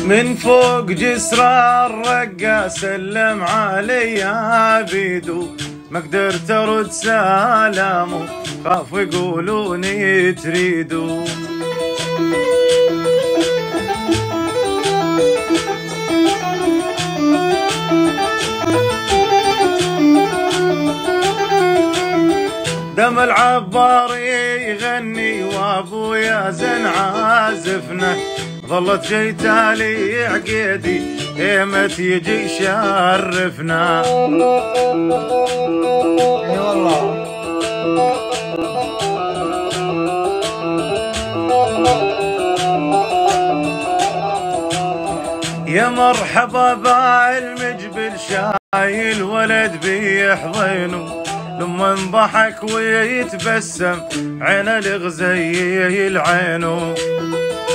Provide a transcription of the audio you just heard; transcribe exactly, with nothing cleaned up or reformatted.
من فوق جسر الرقا سلم علي عبيدو، ما قدرت ارد سلامه خاف يقولوني تريدو. دم العبار يغني وابويا زن عازفنا، ظلت جيتالي عقيدي ايمت يجي شرفنا. اي والله يا مرحبا بالمجبل شايل ولد بيحضنه، لما انضحك ويتبسم عين الغزيل عينه.